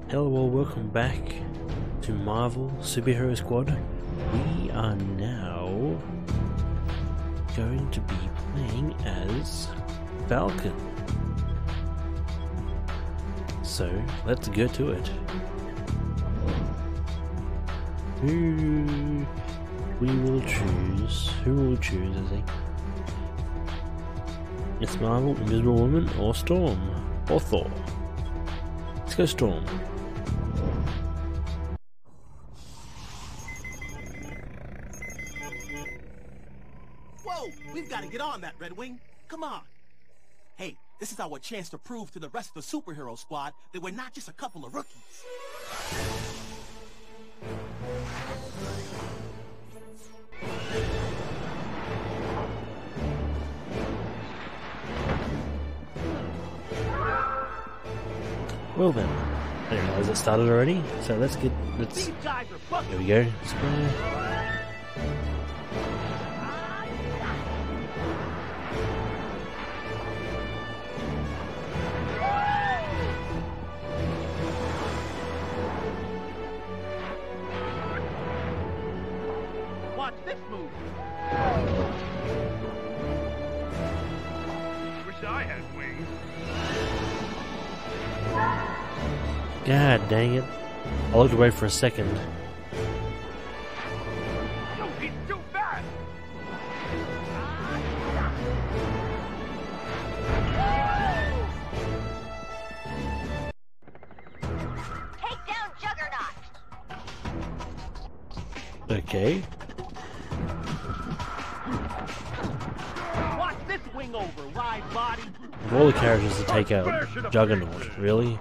Hello, welcome back to Marvel Superhero Squad. We are now going to be playing as Falcon. So, let's get to it. Who will choose, is he? It's Marvel, Invisible Woman, or Storm, or Thor. Let's go Storm. Whoa! We've got to get on that, Red Wing. Come on. Hey, this is our chance to prove to the rest of the superhero squad that we're not just a couple of rookies. Well then, I didn't realize it started already, so let's here we go, square. Watch this move. Wish I had wings. God dang it. I looked away for a second. No, he's too fast! Take down Juggernaut! Okay. Watch this wing over, wide body. Of all the characters to take out, Juggernaut, really?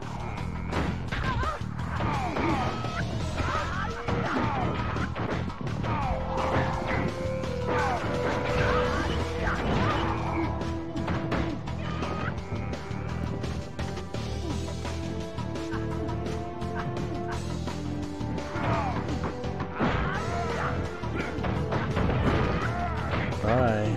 Bye.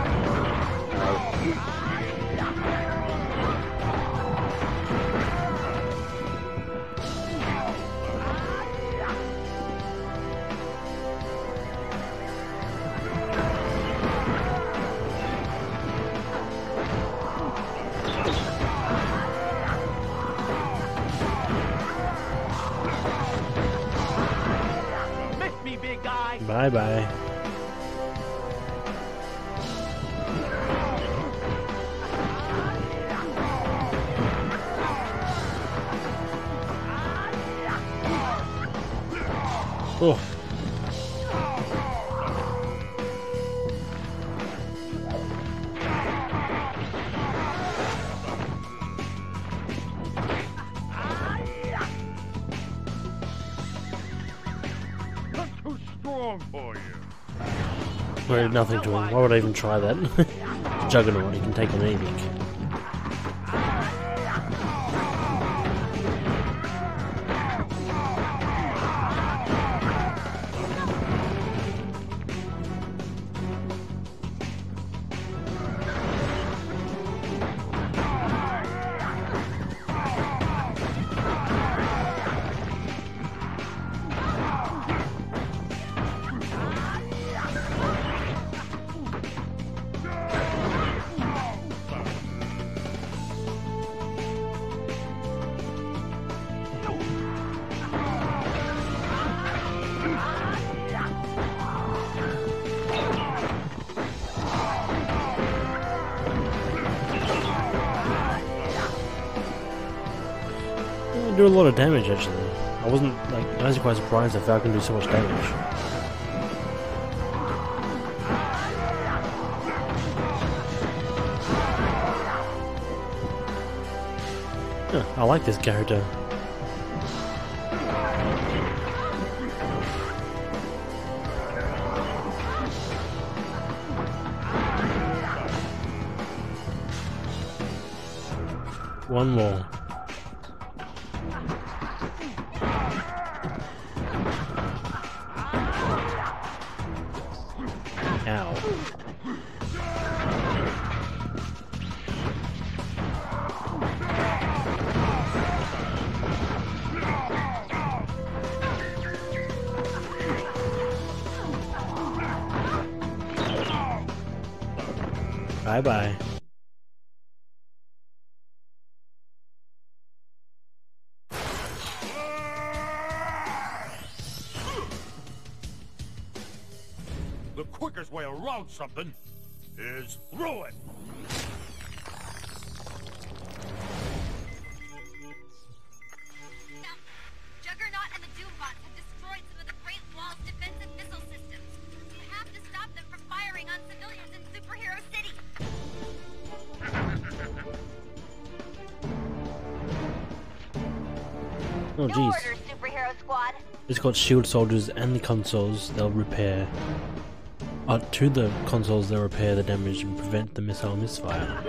Miss me, big guy. Bye bye. Oh. I'm too strong for you. I did nothing to him. Why would I even try that? Juggernaut, he can take on anything. Do a lot of damage actually. I wasn't like I was quite surprised that Falcon do so much damage. Huh, I like this character. One more. Ow. Bye-bye. The quickest way around something is through it. Juggernaut and the Doombots have destroyed some of the Great Wall's defensive missile systems. You have to stop them from firing on civilians in Superhero City. Oh New jeez. order, Superhero Squad. It's got shield soldiers and the consoles they'll repair. To the consoles they'll repair the damage and prevent the missile misfire.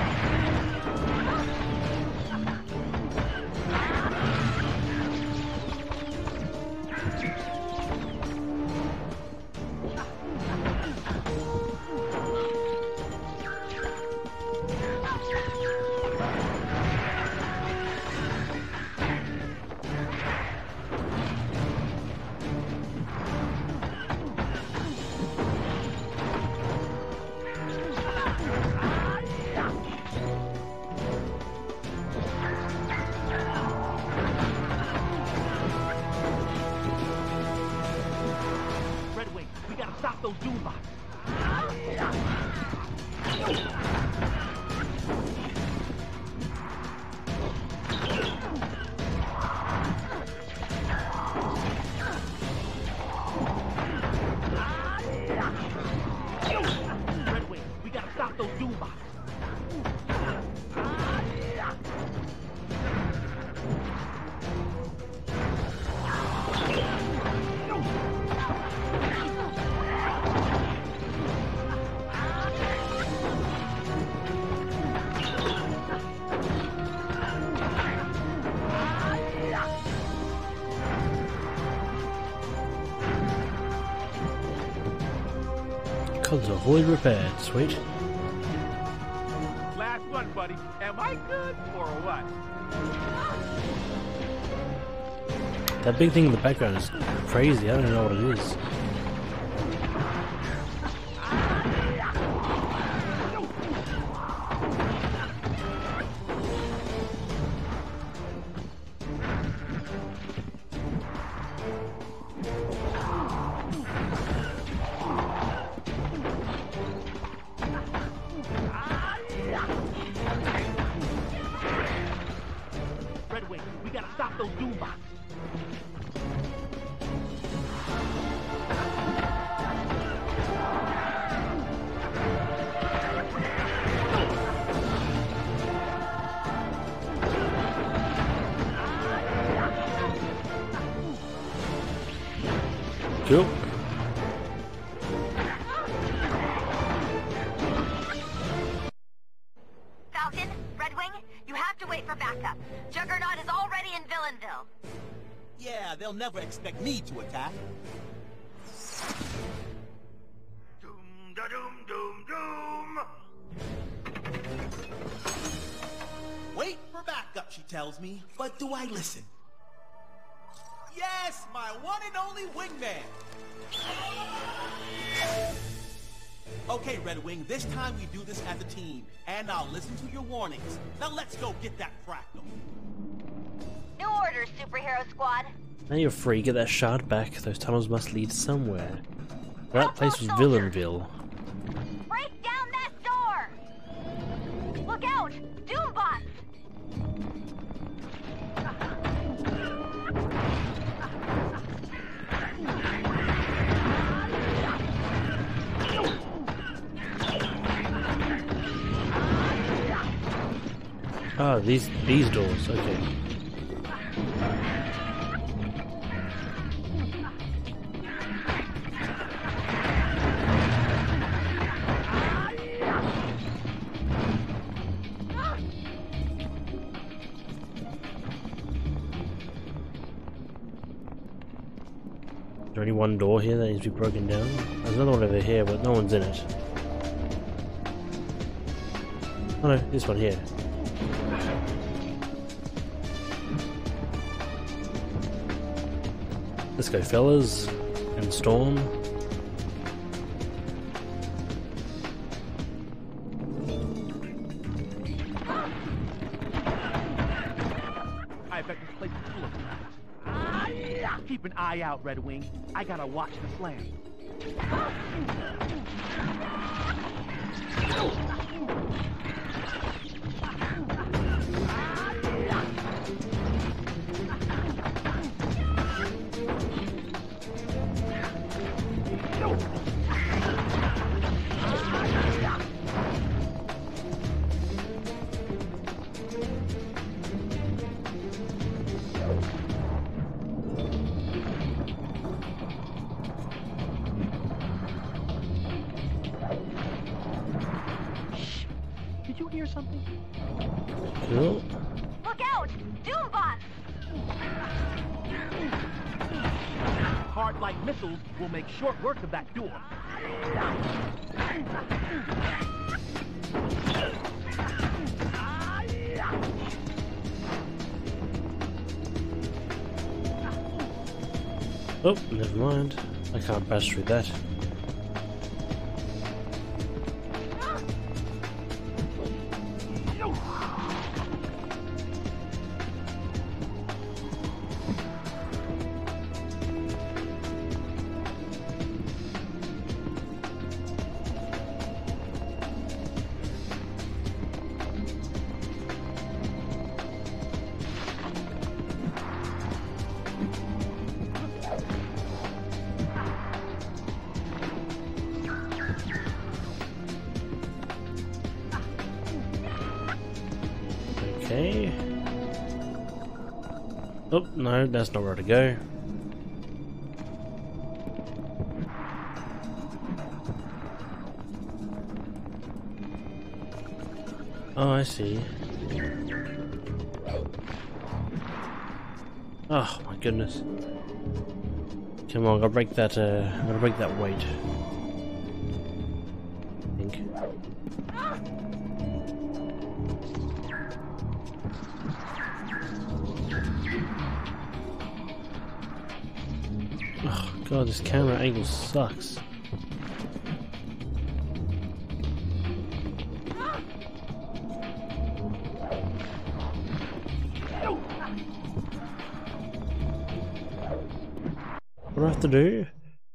Redwing, we gotta stop those Doombots. Redwing, we gotta stop those Doombots. Console void repaired, sweet. Last one, buddy. Am I good or what? That big thing in the background is crazy, I don't know what it is. Redwing, we gotta stop those Doombots. Cool. Falcon, Redwing, you have to wait for backup. Juggernaut is already in Villainville. Yeah, they'll never expect me to attack. Doom da doom doom doom. Wait for backup, she tells me. But do I listen? Yes, my one and only wingman. Okay, Redwing, this time we do this as a team. And I'll listen to your warnings. Now let's go get that fractal. New order, Superhero Squad. Now you're free, get that shard back. Those tunnels must lead somewhere. That place was Villainville. Break down that door! Look out! Doombots! Ah, these doors, okay. Is there only one door here that needs to be broken down? There's another one over here, but no one's in it. Oh no, this one here. Let's go, fellas. And Storm. I bet this place is full of them. Keep an eye out, Red Wing. I gotta watch the slang. Did you hear something? Cool. Look out! Doombots! Hard-like missiles will make short work of that door. Oh, never mind. I can't pass through that. Okay. Oh, no, that's not where to go. Oh, I see. Oh my goodness. Come on, gotta break that weight. I think. Oh god, this camera angle sucks. What do I have to do?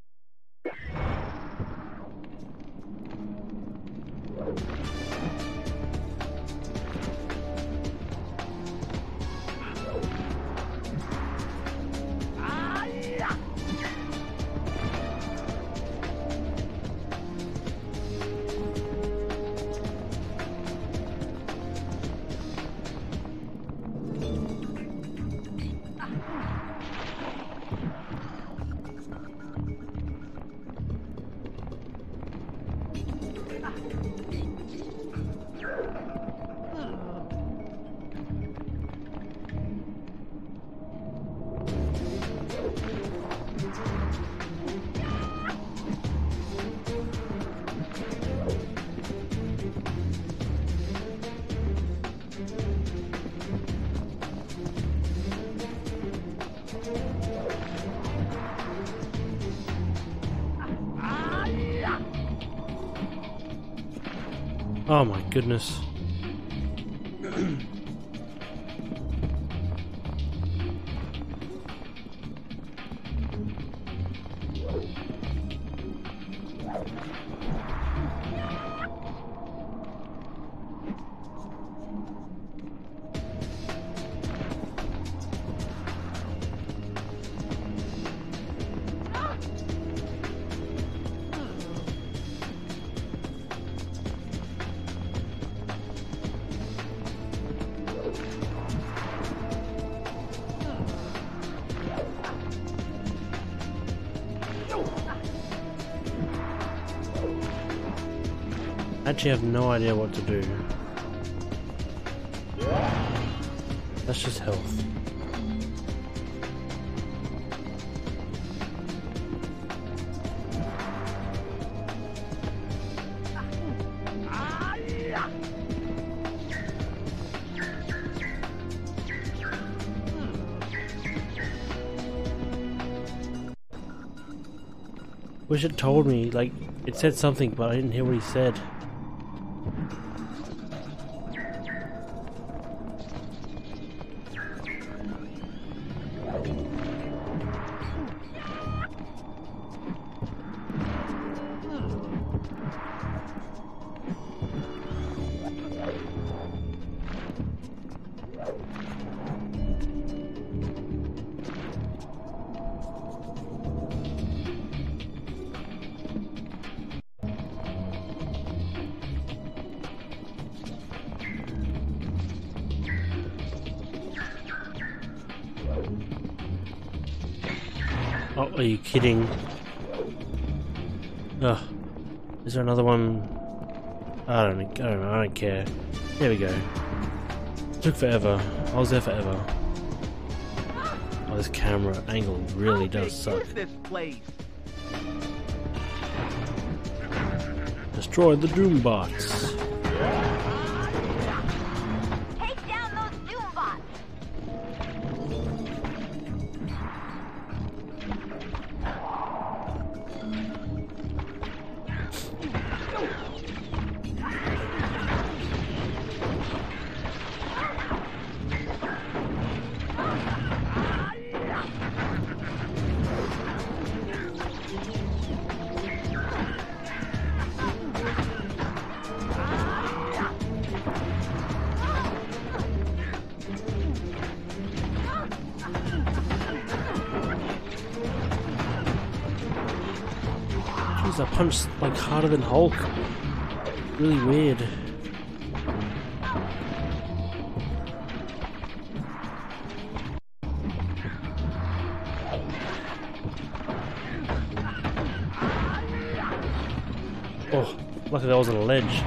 Oh my goodness. I actually have no idea what to do. That's just health. Wish it told me, like, it said something, but I didn't hear what he said. Oh, are you kidding? Ugh. Is there another one? I don't know, I don't care. There we go. It took forever. I was there forever. Oh, this camera angle really does suck. This place? Destroy the Doom bots. Take down those Doom bots. Jeez, I punched like harder than Hulk. Really weird. Oh, luckily that wasn't a ledge.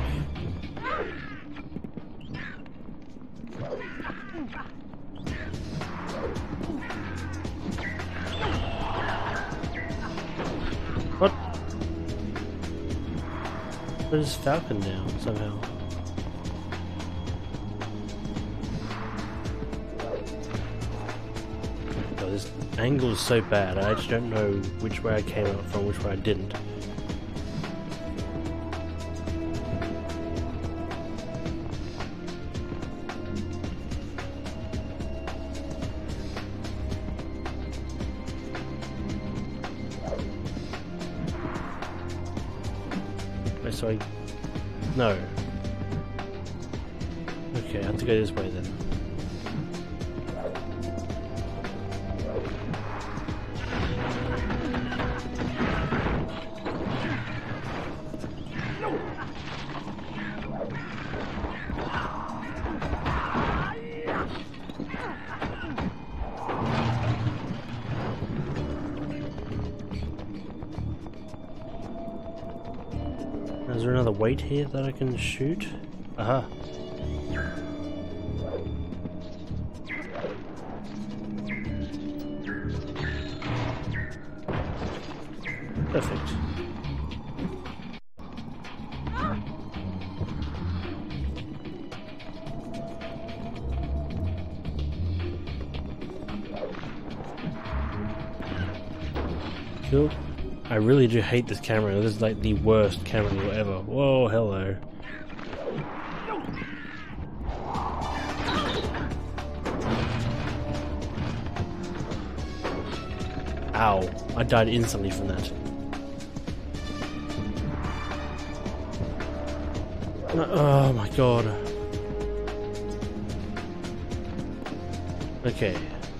What? Where's Falcon now, somehow? Oh, this angle is so bad, I actually don't know which way I came out from, which way I didn't. Wait, so no. Okay, I have to go this way then. Is there another weight here that I can shoot? Aha. Perfect. Cool. I really do hate this camera. This is like the worst camera angle ever. Whoa, hello. Ow. I died instantly from that. Oh my god. Okay.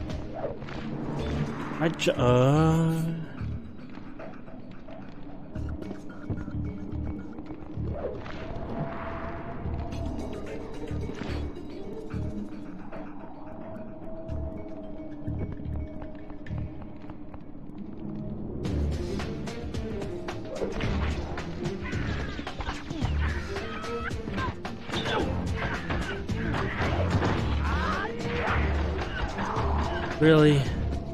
Really?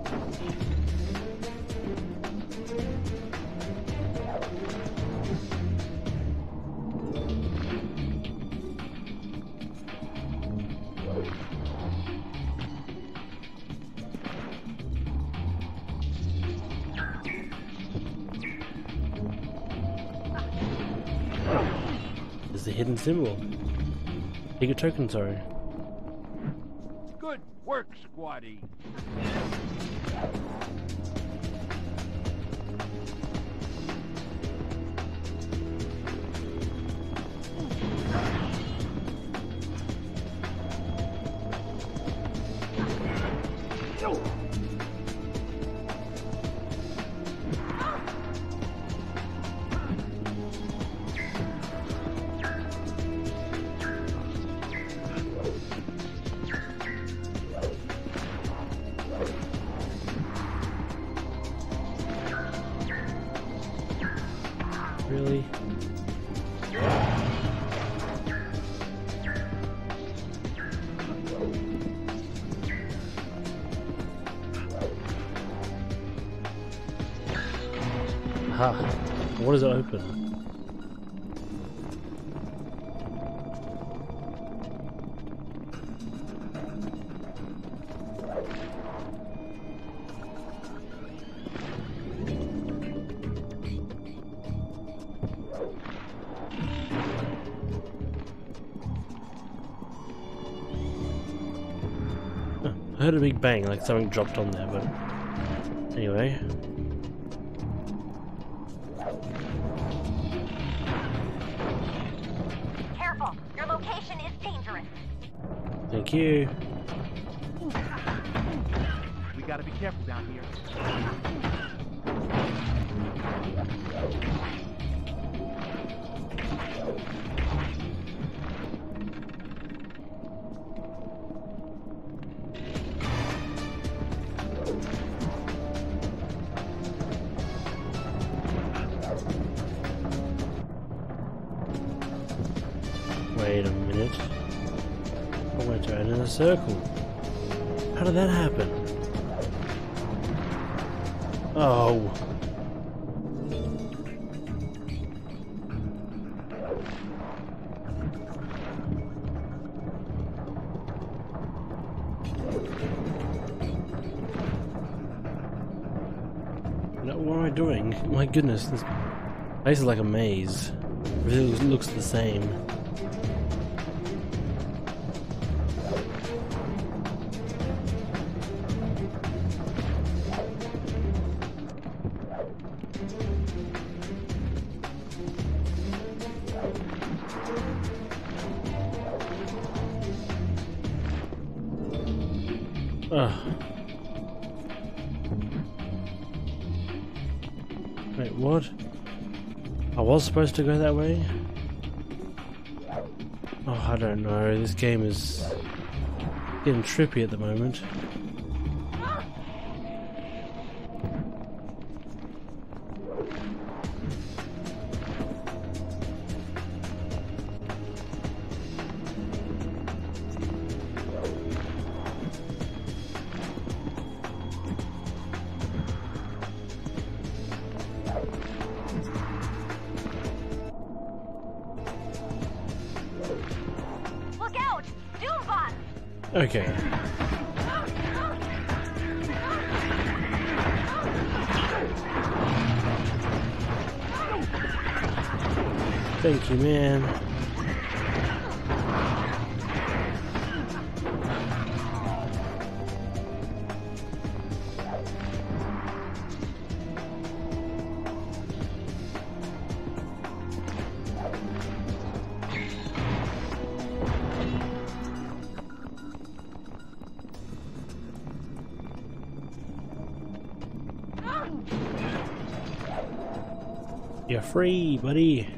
There's the hidden symbol. Bigger token, sorry. Good work, squatty. Really? Aha! What does it open? I heard a big bang, like something dropped on there, but anyway. Careful, your location is dangerous. Thank you. We gotta be careful down here. Wait a minute. I went around in a circle. How did that happen? Oh. No, what am I doing? My goodness, this place is like a maze. Everything looks the same. Wait, what? I was supposed to go that way? Oh, I don't know. This game is getting trippy at the moment. Okay. Thank you, man. You're free, buddy.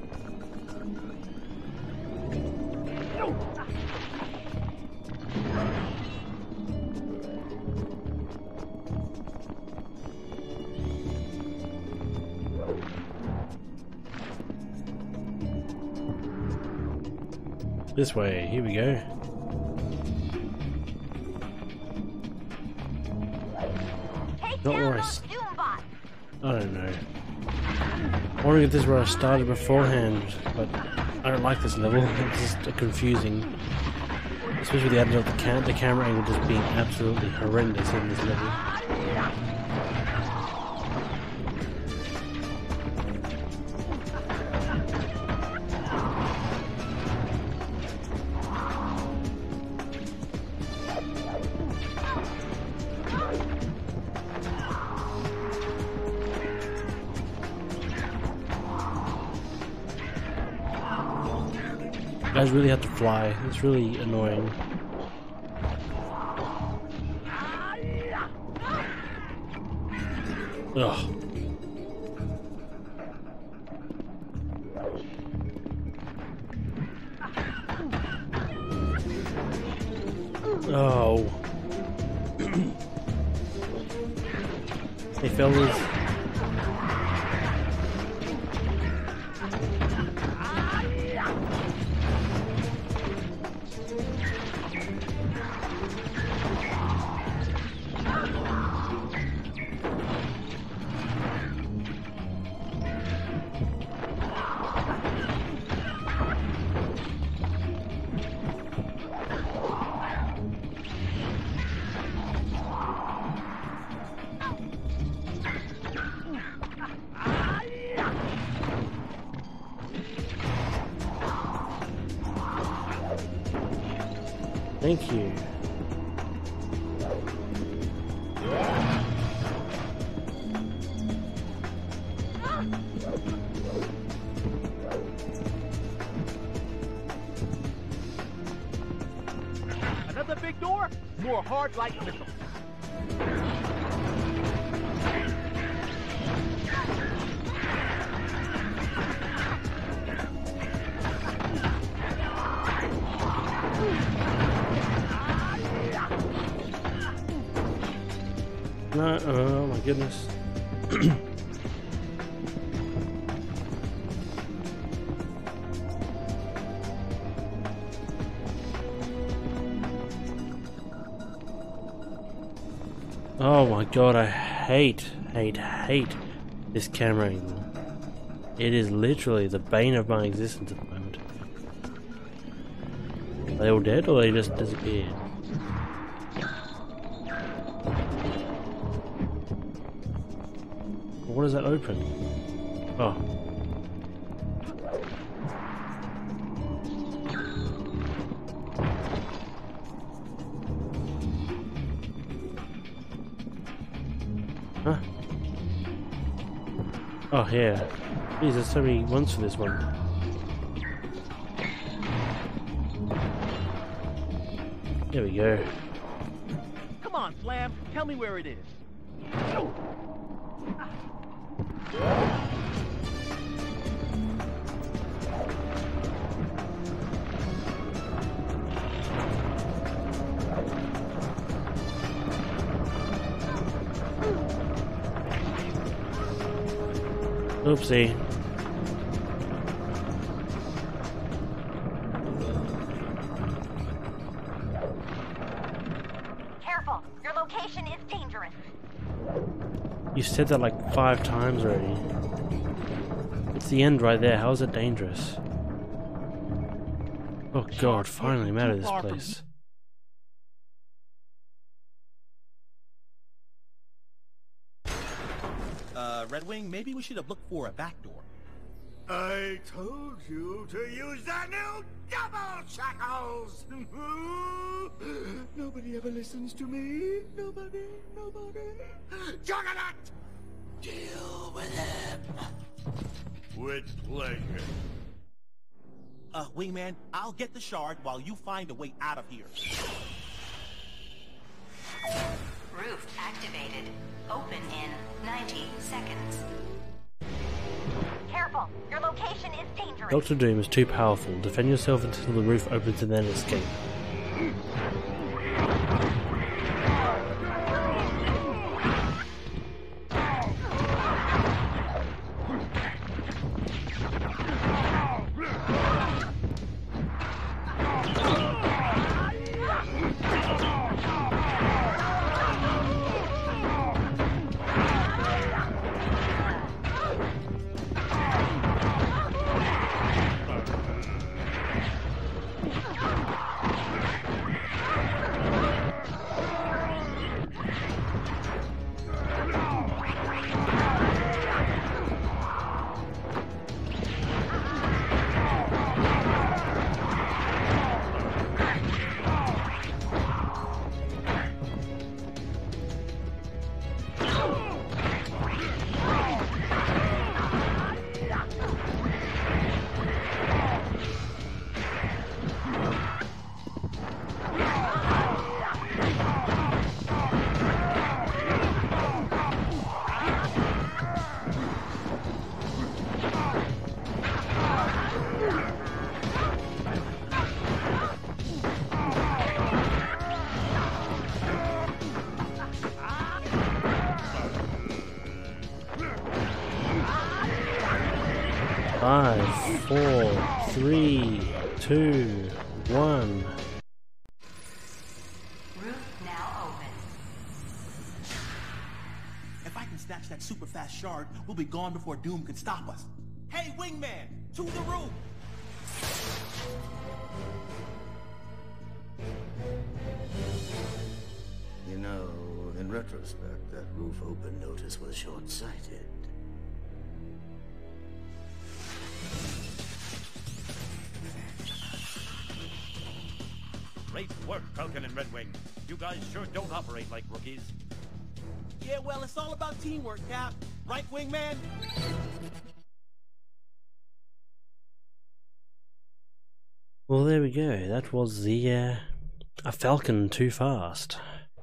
This way, here we go. Not where I don't know. I want to get this where I started beforehand, but I don't like this level. It's just confusing. Especially with the added of the camera angle just being absolutely horrendous in this level. You guys really have to fly. It's really annoying. Ugh. Oh. Hey fellas. Thank you. Another big door? More hard light missiles. No, oh my goodness. Oh my god, I hate this camera angle. It is literally the bane of my existence at the moment. Are they all dead or they just disappeared? What does that open? Oh. Huh? Oh, yeah. Jeez, there's so many ones for this one. There we go. Come on, Slam. Tell me where it is. Oopsie. Careful, your location is dangerous. You said that like 5 times already. It's the end right there. How is it dangerous? Oh god, finally I'm out of this place. Red Wing, maybe we should have looked for a back door. I told you to use the new double shackles! Nobody ever listens to me. Nobody. Juggernaut! Deal with him. With pleasure. Wingman, I'll get the shard while you find a way out of here. Roof activated. Open in 90 seconds. Careful, your location is dangerous. Dr. Doom is too powerful. Defend yourself until the roof opens and then escape. Five, 4, 3, 2, 1. Roof now open. If I can snatch that super fast shard, we'll be gone before Doom can stop us. Hey, Wingman! To the roof! You know, in retrospect, that roof open notice was short-sighted. Great work, Falcon and Red Wing. You guys sure don't operate like rookies. Yeah, well, it's all about teamwork, Cap. Right, Wingman? Well, there we go. That was the a Falcon Too Fast.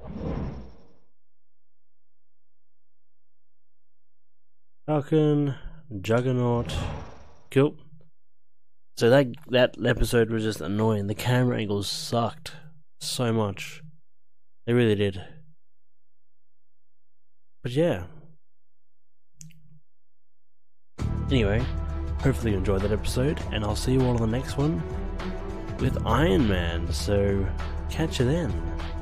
Falcon, Juggernaut, cool. So that episode was just annoying. The camera angles sucked so much. They really did. But yeah. Anyway, hopefully you enjoyed that episode, and I'll see you all on the next one with Iron Man. So catch you then.